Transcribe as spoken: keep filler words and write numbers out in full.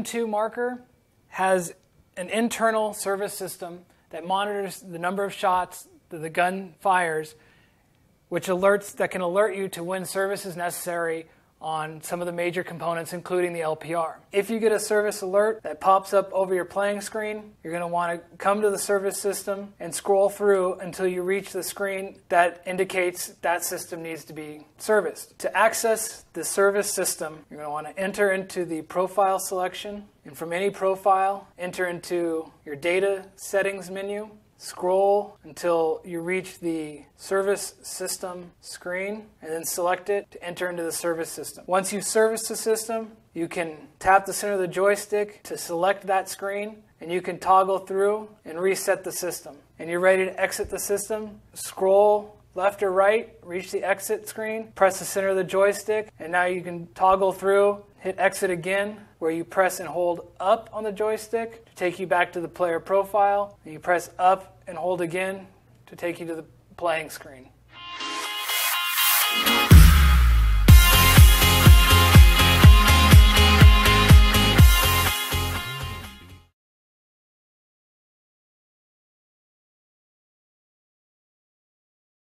M two marker has an internal service system that monitors the number of shots that the gun fires, which alerts that can alert you to when service is necessary on some of the major components, including the L P R. If you get a service alert that pops up over your playing screen, you're going to want to come to the service system and scroll through until you reach the screen that indicates that system needs to be serviced. To access the service system, you're going to want to enter into the profile selection, and from any profile, enter into your data settings menu. Scroll until you reach the service system screen and then select it to enter into the service system. Once you've serviced the system, you can tap the center of the joystick to select that screen, and you can toggle through and reset the system. And you're ready to exit the system. Scroll left or right, reach the exit screen, press the center of the joystick, and now you can toggle through, hit exit again, where you press and hold up on the joystick to take you back to the player profile, and you press up and hold again to take you to the playing screen.